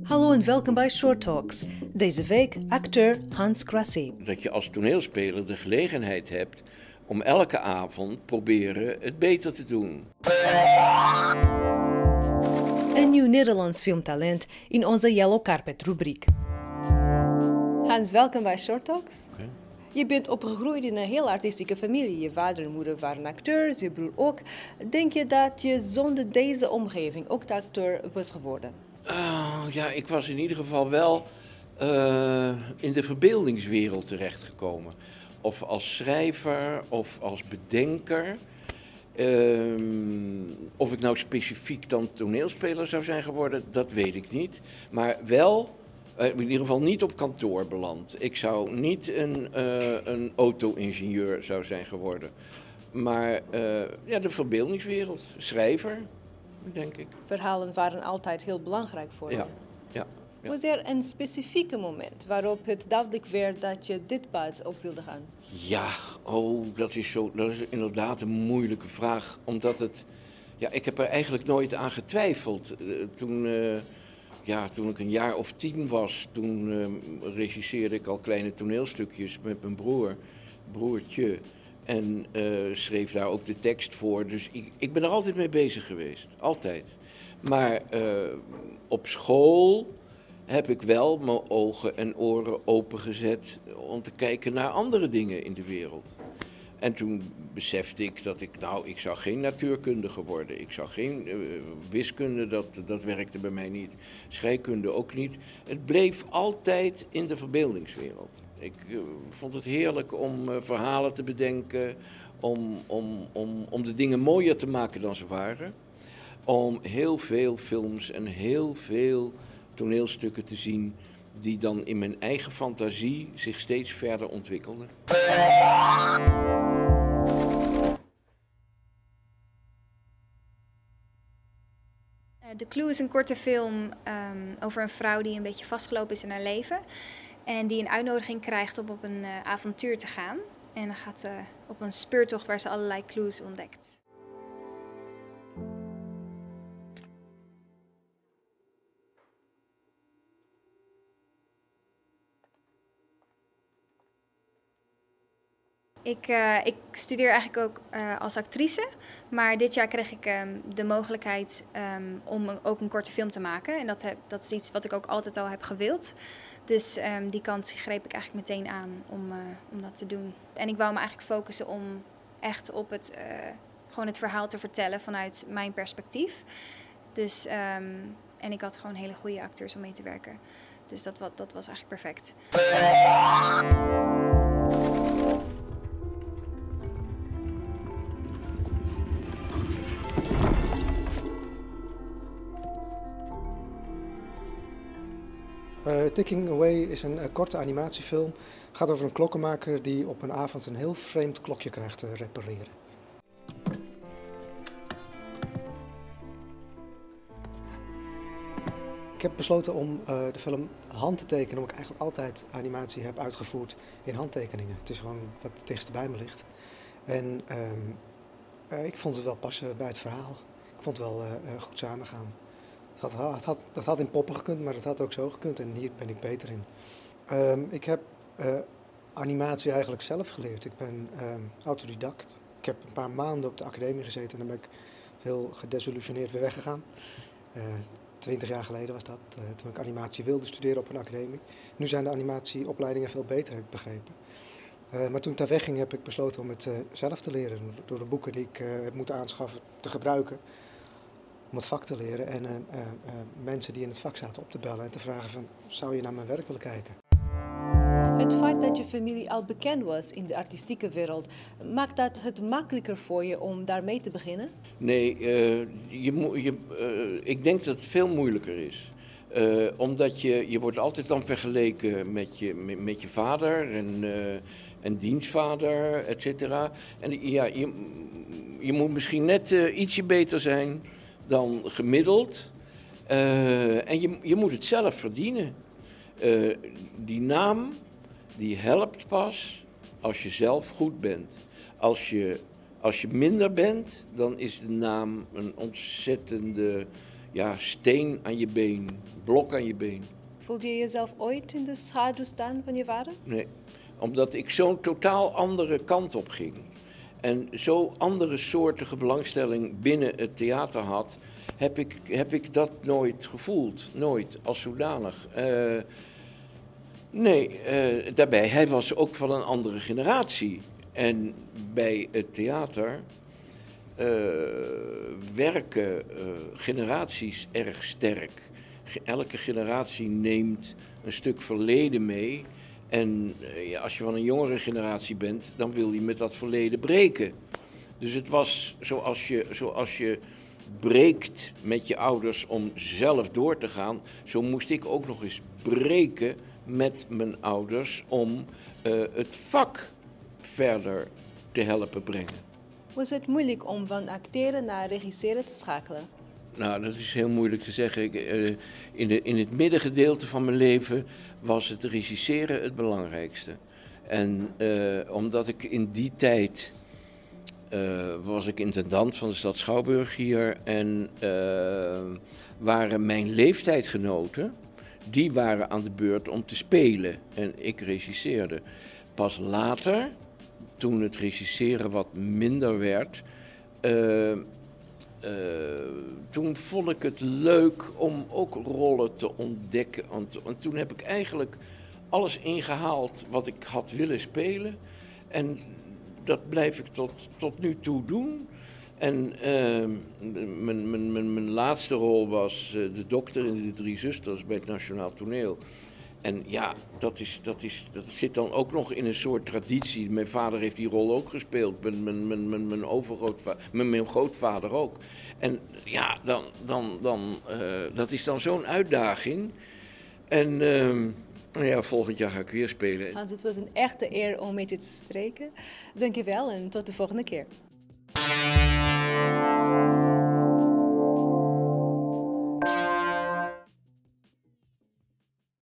Hallo en welkom bij Short Talks. Deze week acteur Hans Krassé. Dat je als toneelspeler de gelegenheid hebt om elke avond proberen het beter te doen. Een nieuw Nederlands filmtalent in onze Yellow Carpet rubriek. Hans, welkom bij Short Talks. Okay. Je bent opgegroeid in een heel artistieke familie. Je vader en moeder waren acteurs, je broer ook. Denk je dat je zonder deze omgeving ook de acteur was geworden? Ja, ik was in ieder geval wel in de verbeeldingswereld terechtgekomen. Of als schrijver, of als bedenker. Of ik nou specifiek dan toneelspeler zou zijn geworden, dat weet ik niet. Maar wel, in ieder geval niet op kantoor beland. Ik zou niet een auto-ingenieur zou zijn geworden. Maar ja, de verbeeldingswereld, schrijver, denk ik. Verhalen waren altijd heel belangrijk voor je. Ja. Ja. Was er een specifieke moment waarop het duidelijk werd dat je dit pad op wilde gaan? Ja, dat is inderdaad een moeilijke vraag. Omdat ik heb er eigenlijk nooit aan getwijfeld. Toen ik een jaar of 10 was, toen regisseerde ik al kleine toneelstukjes met mijn broertje. En schreef daar ook de tekst voor. Dus ik ben er altijd mee bezig geweest. Altijd. Maar op school heb ik wel mijn ogen en oren opengezet om te kijken naar andere dingen in de wereld. En toen besefte ik dat ik zou geen natuurkundige worden. Ik zou geen wiskunde, dat werkte bij mij niet. Scheikunde ook niet. Het bleef altijd in de verbeeldingswereld. Ik vond het heerlijk om verhalen te bedenken, om de dingen mooier te maken dan ze waren. Om heel veel films en heel veel toneelstukken te zien die dan in mijn eigen fantasie zich steeds verder ontwikkelden. The Clue is een korte film over een vrouw die een beetje vastgelopen is in haar leven. En die een uitnodiging krijgt om op een avontuur te gaan. En dan gaat ze op een speurtocht waar ze allerlei clues ontdekt. Ik studeer eigenlijk ook als actrice, maar dit jaar kreeg ik de mogelijkheid om ook een korte film te maken. En dat is iets wat ik ook altijd al heb gewild. Dus die kans greep ik eigenlijk meteen aan om dat te doen. En ik wou me eigenlijk focussen om echt op gewoon het verhaal te vertellen vanuit mijn perspectief. Dus, en ik had gewoon hele goede acteurs om mee te werken. Dus dat was eigenlijk perfect. Ticking Away is een korte animatiefilm. Het gaat over een klokkenmaker die op een avond een heel vreemd klokje krijgt te repareren. Ik heb besloten om de film hand te tekenen, omdat ik eigenlijk altijd animatie heb uitgevoerd in handtekeningen. Het is gewoon wat het dichtst bij me ligt. En ik vond het wel passen bij het verhaal. Ik vond het wel goed samengaan. Dat had in poppen gekund, maar dat had ook zo gekund en hier ben ik beter in. Ik heb animatie eigenlijk zelf geleerd. Ik ben autodidact. Ik heb een paar maanden op de academie gezeten en dan ben ik heel gedesillusioneerd weer weggegaan. 20 jaar geleden was dat, toen ik animatie wilde studeren op een academie. Nu zijn de animatieopleidingen veel beter, heb ik begrepen. Maar toen ik daar wegging heb ik besloten om het zelf te leren. Door de boeken die ik heb moeten aanschaffen te gebruiken. Om het vak te leren en mensen die in het vak zaten op te bellen en te vragen van, zou je naar mijn werk willen kijken? Het feit dat je familie al bekend was in de artistieke wereld, maakt dat het makkelijker voor je om daarmee te beginnen? Nee, ik denk dat het veel moeilijker is. Omdat je wordt altijd dan vergeleken met je vader en dienstvader, et cetera. En ja, je moet misschien net ietsje beter zijn dan gemiddeld. En je moet het zelf verdienen. Die naam, die helpt pas als je zelf goed bent. Als je minder bent, dan is de naam een ontzettende ja, steen aan je been, blok aan je been. Voelde je jezelf ooit in de schaduw staan van je vader? Nee, omdat ik zo'n totaal andere kant op ging. En zo'n andere soortige belangstelling binnen het theater had, heb ik dat nooit gevoeld. Nooit, als zodanig. Daarbij, hij was ook van een andere generatie. En bij het theater werken generaties erg sterk. Elke generatie neemt een stuk verleden mee. En als je van een jongere generatie bent, dan wil je met dat verleden breken. Dus het was zoals je breekt met je ouders om zelf door te gaan, zo moest ik ook nog eens breken met mijn ouders om het vak verder te helpen brengen. Was het moeilijk om van acteren naar regisseren te schakelen? Nou, dat is heel moeilijk te zeggen. In het middengedeelte van mijn leven was het regisseren het belangrijkste. En omdat ik in die tijd was ik intendant van de stad Schouwburg hier en waren mijn leeftijdgenoten, die waren aan de beurt om te spelen en ik regisseerde. Pas later, toen het regisseren wat minder werd, toen vond ik het leuk om ook rollen te ontdekken. En toen heb ik eigenlijk alles ingehaald wat ik had willen spelen. En dat blijf ik tot nu toe doen. En mijn laatste rol was de dokter in De Drie Zusters bij het Nationaal Toneel. En ja, dat zit dan ook nog in een soort traditie. Mijn vader heeft die rol ook gespeeld, mijn grootvader ook. En ja, dat is dan zo'n uitdaging. En ja, volgend jaar ga ik weer spelen. Hans, het was een echte eer om met je te spreken. Dank je wel en tot de volgende keer.